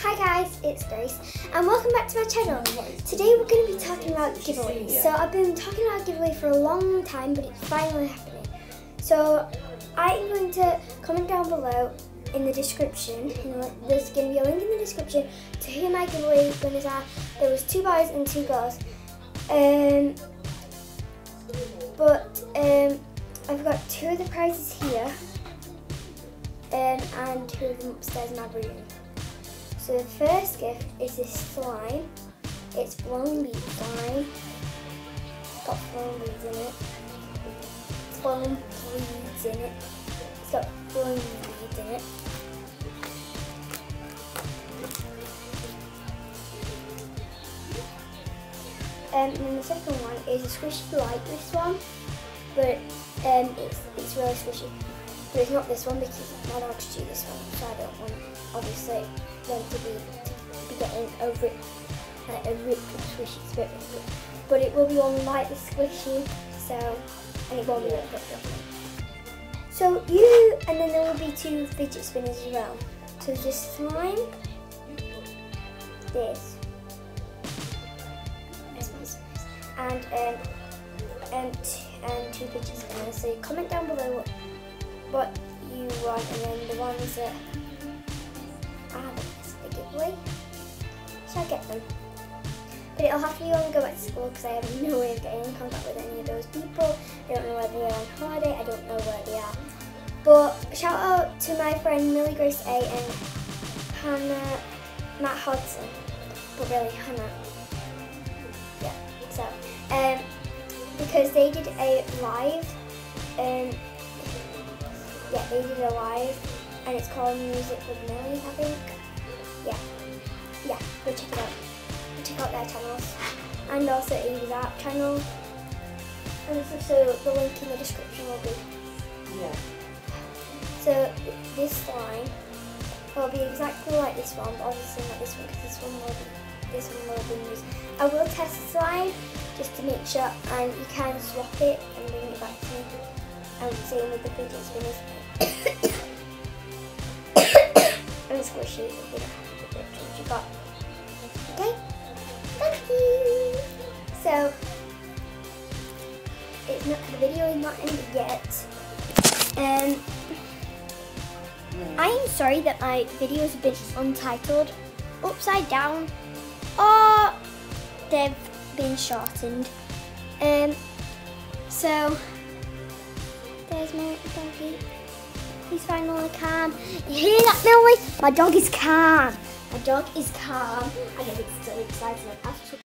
Hi guys, it's Grace and welcome back to my channel. Today we're going to be talking about giveaways. So I've been talking about giveaway for a long time, but it's finally happening. So I'm going to comment down below in the description. There's going to be a link in the description to who my giveaway winners are. There was 2 boys and 2 girls. I've got 2 of the prizes here and 2 of them upstairs in my room. So the first gift is this slime. It's flowing bead slime. It's got flowing beads in it. It's flowing beads in it. It's got flowing beads in it. And then the second one is a squishy like this one, but it's really squishy. But it's not this one because my dogs chew this one, so I don't want obviously them to be getting over it like a really squishy experience. But it will be one like the squishy, and it won't be like that. So and then there will be 2 fidget spinners as well. So this slime, this, and 2 fidget spinners. So comment down below what you want, and then the ones that are the giveaway, so I get them. But it'll have to be when we go back to school because I have no way of getting in contact with any of those people. I don't know whether they're on holiday, I don't know where they are. But shout out to my friend Millie Grace A and Hannah Matt Hodson, but really Hannah. Yeah, so because they did a live, they did a live, and it's called Music with Millie, I think. Yeah, go check it out. Go check out their channels, and also Amy's art channel. And so the link in the description will be. Yeah. So this slime will be exactly like this one, but obviously not this one because this one will be used. I will test the slime just to make sure, and you can swap it and bring it back to me. And same with the fidget spinners. And the squishy, you don't have to put what you got. Okay? Thank you! So, the video is not ended yet. I am sorry that my videos have been untitled, upside down, or they've been shortened. So, there's my doggy. He's finally calm. You hear that noise? My dog is calm. My dog is calm. I get so excited.